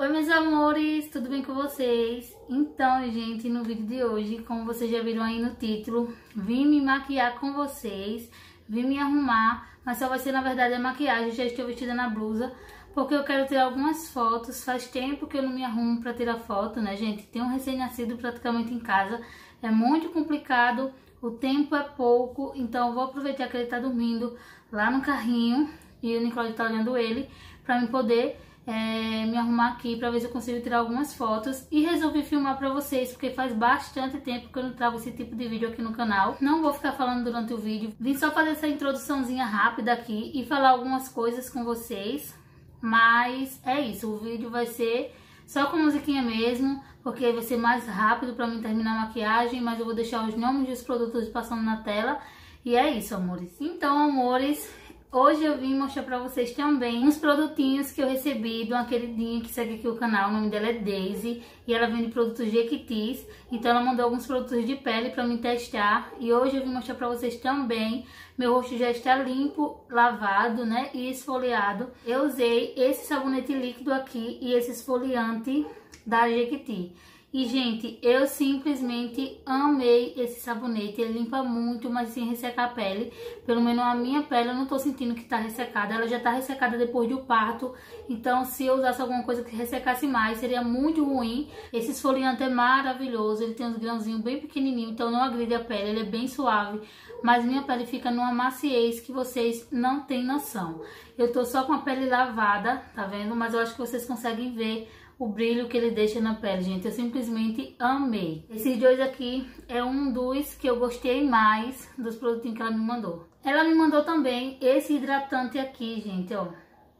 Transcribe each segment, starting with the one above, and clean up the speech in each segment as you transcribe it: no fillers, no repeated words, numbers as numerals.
Oi, meus amores, tudo bem com vocês? Então, gente, no vídeo de hoje, como vocês já viram aí no título, vim me maquiar com vocês, vim me arrumar, mas só vai ser, na verdade, a maquiagem. Já estou vestida na blusa, porque eu quero tirar algumas fotos. Faz tempo que eu não me arrumo pra tirar foto, né, gente? Tem um recém-nascido praticamente em casa, é muito complicado, o tempo é pouco, então eu vou aproveitar que ele tá dormindo lá no carrinho e o Nicole tá olhando ele, pra mim poder me arrumar aqui pra ver se eu consigo tirar algumas fotos. E resolvi filmar pra vocês, porque faz bastante tempo que eu não trago esse tipo de vídeo aqui no canal. Não vou ficar falando durante o vídeo, vim só fazer essa introduçãozinha rápida aqui e falar algumas coisas com vocês. Mas é isso, o vídeo vai ser só com musiquinha mesmo, porque aí vai ser mais rápido pra mim terminar a maquiagem, mas eu vou deixar os nomes dos produtos passando na tela. E é isso, amores. Então, amores, hoje eu vim mostrar pra vocês também uns produtinhos que eu recebi de uma queridinha que segue aqui o canal. O nome dela é Daisy e ela vende produtos Jequitis. Então ela mandou alguns produtos de pele pra mim testar. E hoje eu vim mostrar pra vocês também. Meu rosto já está limpo, lavado, né, e esfoliado. Eu usei esse sabonete líquido aqui e esse esfoliante da Jequiti. E, gente, eu simplesmente amei esse sabonete. Ele limpa muito, mas sem ressecar a pele. Pelo menos a minha pele eu não tô sentindo que tá ressecada. Ela já tá ressecada depois do parto. Então, se eu usasse alguma coisa que ressecasse mais, seria muito ruim. Esse esfoliante é maravilhoso. Ele tem uns grãozinhos bem pequenininhos, então não agride a pele. Ele é bem suave, mas minha pele fica numa maciez que vocês não têm noção. Eu tô só com a pele lavada, tá vendo? Mas eu acho que vocês conseguem ver o brilho que ele deixa na pele, gente. Eu simplesmente amei. Esses dois aqui é um dos que eu gostei mais dos produtinhos que ela me mandou. Ela me mandou também esse hidratante aqui, gente, ó.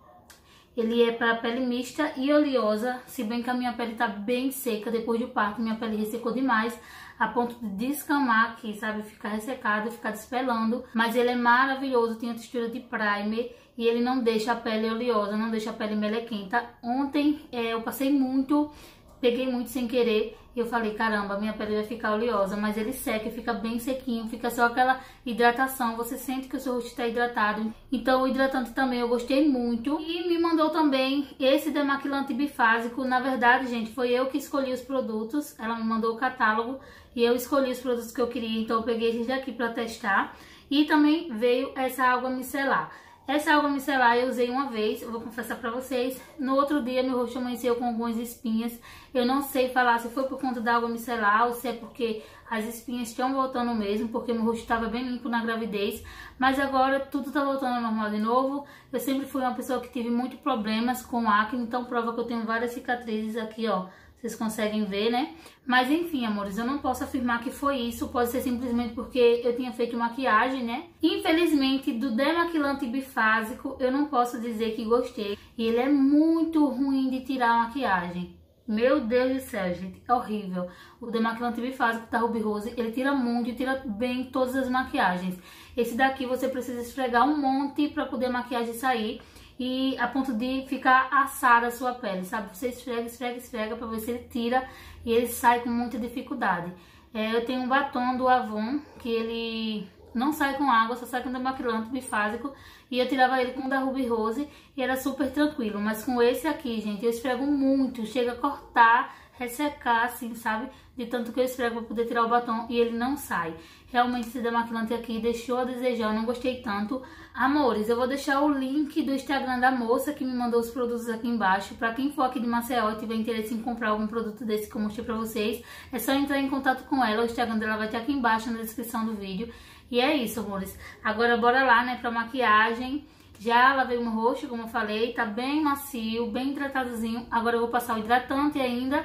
Ele é para pele mista e oleosa, se bem que a minha pele tá bem seca. Depois do parto, minha pele ressecou demais, a ponto de descamar aqui, sabe? Ficar ressecada, ficar despelando. Mas ele é maravilhoso, tem a textura de primer e ele não deixa a pele oleosa, não deixa a pele melequenta. Ontem eu passei muito, peguei muito sem querer e eu falei, caramba, minha pele vai ficar oleosa. Mas ele seca, fica bem sequinho, fica só aquela hidratação. Você sente que o seu rosto está hidratado. Então o hidratante também eu gostei muito. E me mandou também esse demaquilante bifásico. Na verdade, gente, foi eu que escolhi os produtos. Ela me mandou o catálogo e eu escolhi os produtos que eu queria. Então eu peguei esses daqui para testar. E também veio essa água micelar. Essa água micelar eu usei uma vez, eu vou confessar pra vocês. No outro dia meu rosto amanheceu com algumas espinhas. Eu não sei falar se foi por conta da água micelar ou se é porque as espinhas estão voltando mesmo, porque meu rosto estava bem limpo na gravidez. Mas agora tudo tá voltando ao normal de novo. Eu sempre fui uma pessoa que tive muitos problemas com acne, então prova que eu tenho várias cicatrizes aqui, ó. Vocês conseguem ver, né? Mas enfim, amores, eu não posso afirmar que foi isso. Pode ser simplesmente porque eu tinha feito maquiagem, né? Infelizmente, do demaquilante bifásico, eu não posso dizer que gostei. E ele é muito ruim de tirar a maquiagem. Meu Deus do céu, gente, é horrível. O demaquilante bifásico da Ruby Rose, ele tira muito e tira bem todas as maquiagens. Esse daqui você precisa esfregar um monte pra poder a maquiagem sair. E a ponto de ficar assada a sua pele, sabe? Você esfrega, esfrega, esfrega pra ver se ele tira e ele sai com muita dificuldade. Eu tenho um batom do Avon que ele não sai com água, só sai com demaquilante bifásico. E eu tirava ele com o da Ruby Rose e era super tranquilo. Mas com esse aqui, gente, eu esfrego muito, chega a cortar, ressecar, assim, sabe? De tanto que eu esfrego pra poder tirar o batom e ele não sai. Realmente esse demaquilante aqui deixou a desejar, eu não gostei tanto. Amores, eu vou deixar o link do Instagram da moça que me mandou os produtos aqui embaixo. Pra quem for aqui de Maceió e tiver interesse em comprar algum produto desse que eu mostrei pra vocês, é só entrar em contato com ela. O Instagram dela vai estar aqui embaixo na descrição do vídeo. E é isso, amores. Agora bora lá, né, pra maquiagem. Já lavei meu rosto, como eu falei, tá bem macio, bem hidratadozinho. Agora eu vou passar o hidratante ainda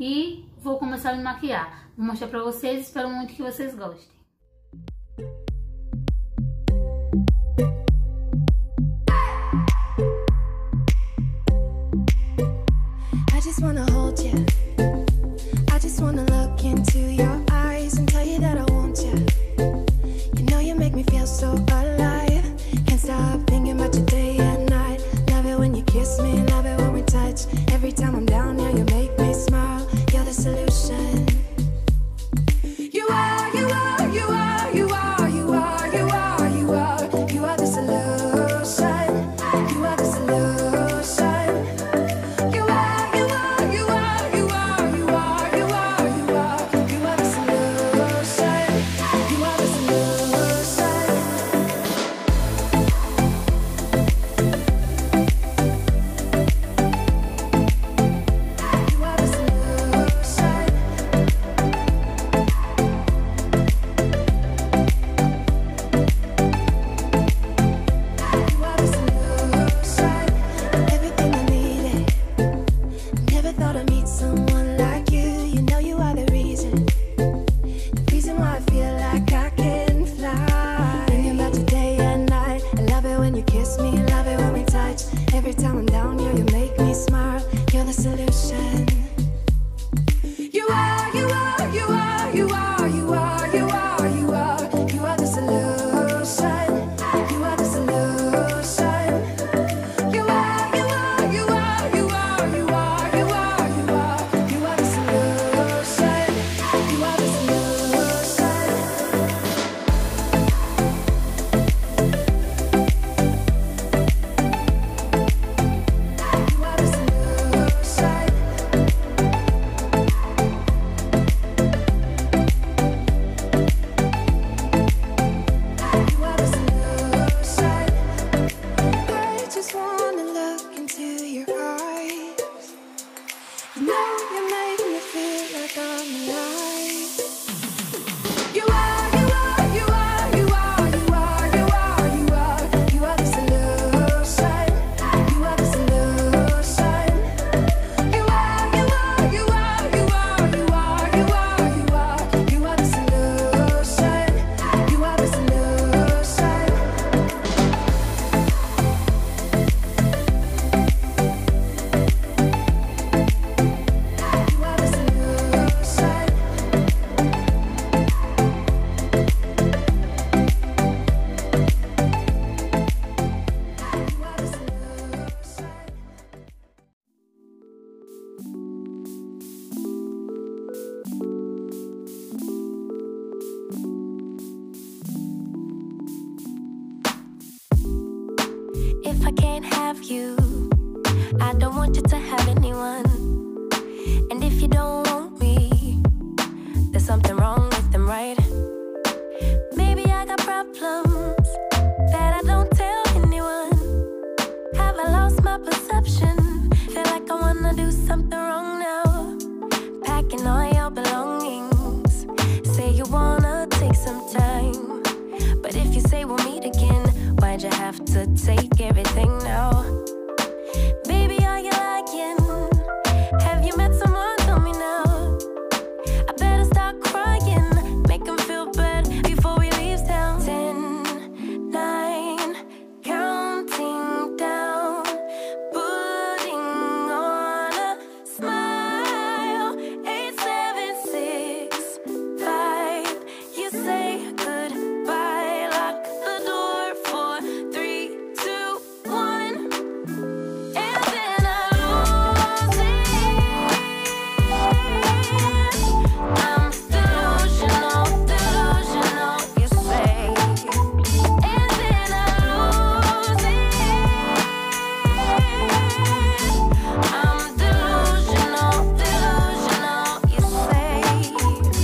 e vou começar a me maquiar. Vou mostrar pra vocês, espero muito que vocês gostem. I just wanna hold you. I just wanna look into your eyes and tell you that I want you. You know you make me feel so alive. Can't stop thinking about you day and night. Love it when you kiss me, love it when we touch. Every time I'm down here, you make me smile. You're the solution. You are, you are, you are, you are, you are, you are, you are. You are the solution. You are the solution. You are, you are. You know you make me feel like I'm alive. You are, you are, you are, you are, you are, you are, you are, you are the solution. You are the solution. You are, you are, you are, you are, you are, you are, you are, you are the solution. You are the solution. You are the solution. You are the solution. If I can't have you, I don't want you to have anyone. And if you don't want me, there's something wrong with them, right? Maybe I got problems that I don't tell anyone. Have I lost my perception? Feel like I wanna do something wrong now. Packing all your belongings. Say you wanna take some time. But if you say we'll meet again, why'd you have to take everything now? Baby, are you lying? Have you met someone? Tell me now. I better start crying. Make them feel bad before we leave town. 10, 9, counting down. Putting on a smile. 8, 7, 6, 5. You say goodbye. Lock the door for 3, 2, 1. And then I lose it. I'm delusional, delusional, you say. And then I lose it. I'm delusional, delusional, you say.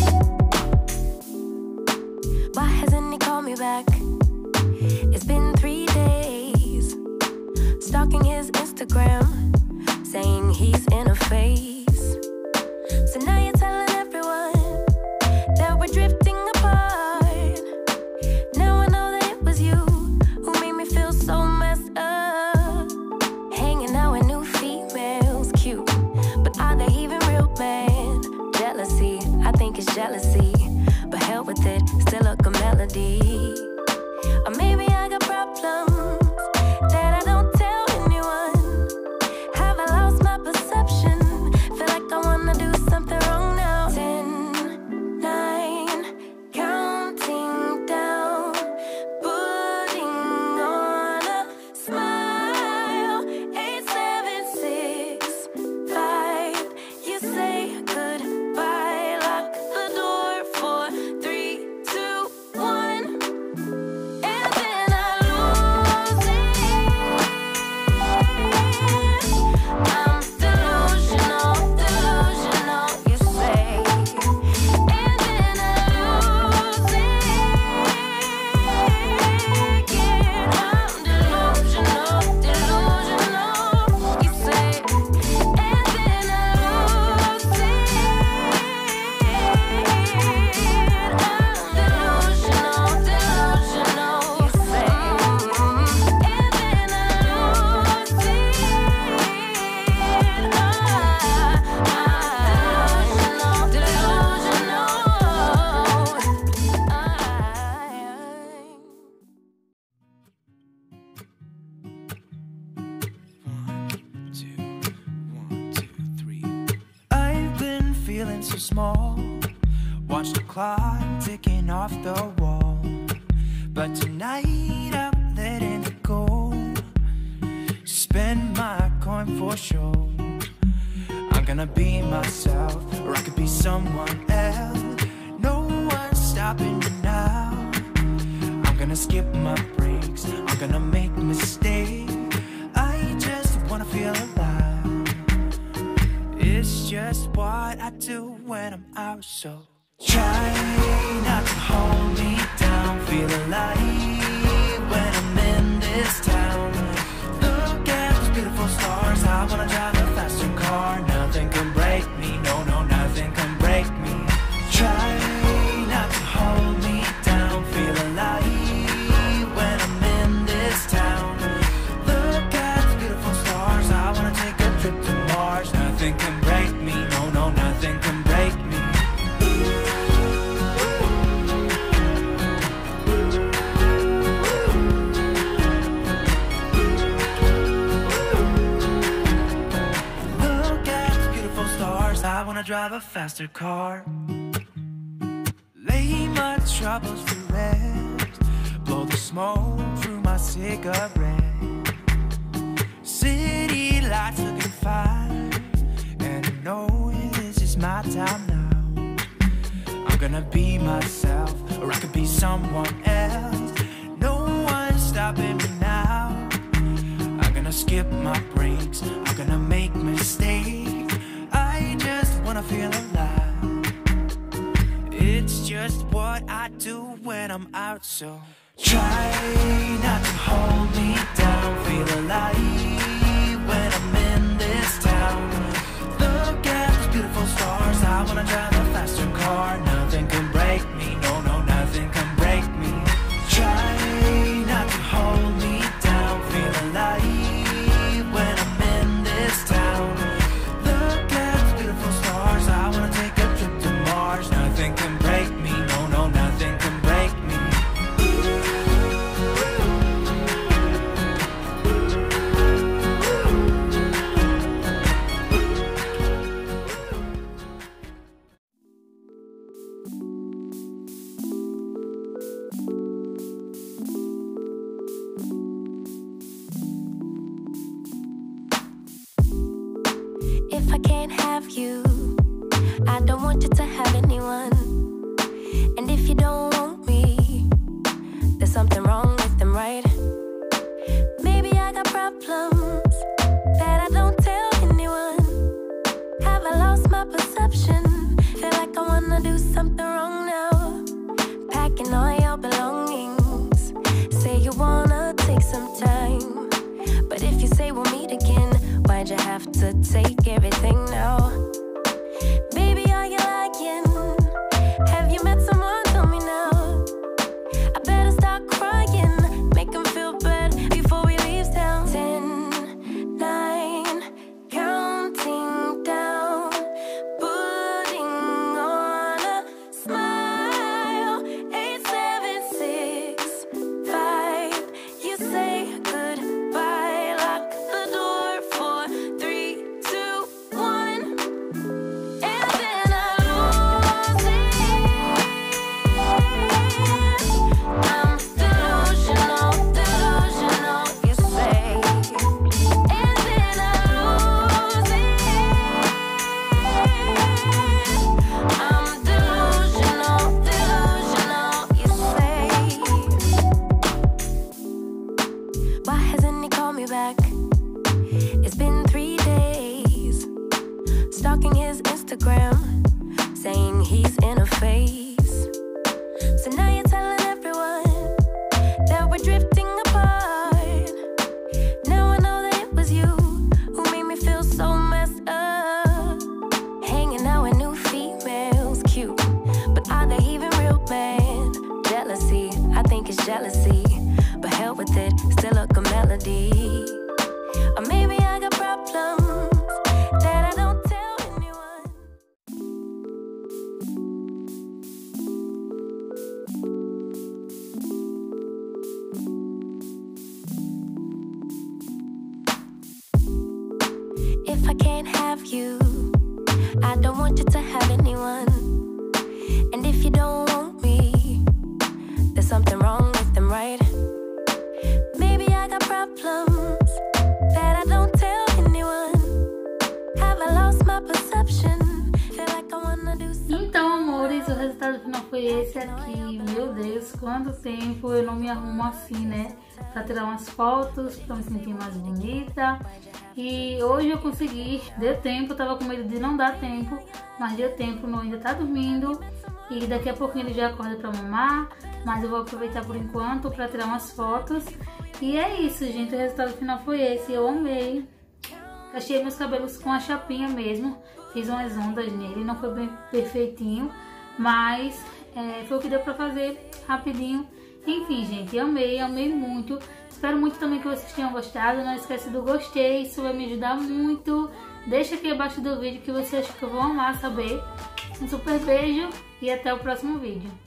Why hasn't he called me back? It's been 3 days. Stalking his Instagram, saying he's in a phase. So now you're telling everyone that we're drifting apart. Now I know that it was you who made me feel so messed up. Hanging out with new females, cute, but are they even real, man? Jealousy, I think it's jealousy, but hell with it, still like a melody. Or maybe I got problems that I don't tell anyone. Have I lost my perception? Feel like I wanna do something wrong now. 10, 9, counting down. Putting on a smile. 8, 7, 6, 5. You say goodbye. Lock the door for 3, 2, 1. And then I lose it. I'm delusional, delusional, you say. And then I lose it. Yeah, I'm delusional, delusional, you say. And then I lose it. I'm delusional, delusional, you say. And then I lose it. I'm delusional, I've been feeling so small. Watch the clock ticking off the wall. But tonight I'm letting it go. Spend my coin for sure. I'm gonna be myself, or I could be someone else. No one's stopping me now. I'm gonna skip my breaks. I'm gonna make mistakes. I just wanna feel alive. It's just what I do when I'm out, so try not to hold me down. Feel alive when I'm in this town. Look at those beautiful stars. I wanna drive a faster car. Nothing can break nothing can break me. No, no, nothing can break me. Look at the beautiful stars. I wanna drive a faster car. Lay my troubles to rest. Blow the smoke through my cigarette. City lights looking fine, and I know this is my time now. I'm gonna be myself, or I could be someone else. No one's stopping me now. I'm gonna skip my breaks, I'm gonna make mistakes. I just wanna feel alive. It's just what I do when I'm out, so try not to hold me down. Feel alive when I'm in this town. Look at these beautiful stars. I wanna drive a faster car. Nothing can break me. No, no, nothing can break me. Try not to hold me down. Feel alive when I'm in this town. Look at these beautiful stars. I wanna take a trip to Mars. Nothing can break me. No, no, nothing can break me. If I can't have you, I don't want you to have anyone. And if you don't want me, there's something wrong with them, right? Maybe I got problems that I don't tell anyone. Have I lost my perception? Feel like I wanna do something wrong now. Packing all your belongings. Say you wanna take some time, but if you say we'll meet again, why'd you have to take everything now? Baby, are you lying? Have you met someone? Tell me now. I better start crying, make them feel bad before we leave town. 10, 9, counting down, putting on a smile. 8, 7, 6, 5. You say goodbye, lock the door for 3, 2, 1, and then I lose it. I'm delusional, delusional, you say, and then I lose it. I'm delusional, delusional, you say. Why hasn't he called me back? It's been 3 days. Stalking his Instagram, saying he's in a phase. So now you're telling everyone that we're drifting apart. Now I know that it was you who made me feel so messed up. Hanging out with new females, cute, but are they even real, man? Jealousy, I think it's jealousy, but hell with it, still a good melody. Or maybe I got problems that I don't tell anyone. If I can't have you, I don't want you to have anyone. And if you don't want me, there's something wrong with them, right? Maybe I got problems that I don't tell anyone. Have I lost my perception? Feel like I wanna do something. Então, amores, o resultado final foi esse aqui. Meu Deus, quanto tempo eu não me arrumo assim, né? Pra tirar umas fotos, pra me sentir mais bonita. E hoje eu consegui, deu tempo, eu tava com medo de não dar tempo, mas deu tempo, o Noah ainda tá dormindo. E daqui a pouquinho ele já acorda pra mamar, mas eu vou aproveitar por enquanto pra tirar umas fotos. E é isso, gente, o resultado final foi esse, eu amei. Achei meus cabelos com a chapinha mesmo, fiz umas ondas nele, não foi bem perfeitinho, mas foi o que deu pra fazer rapidinho. Enfim, gente, amei, amei muito. Espero muito também que vocês tenham gostado. Não esquece do gostei, isso vai me ajudar muito. Deixa aqui abaixo do vídeo que você acha que eu vou amar saber. Um super beijo e até o próximo vídeo.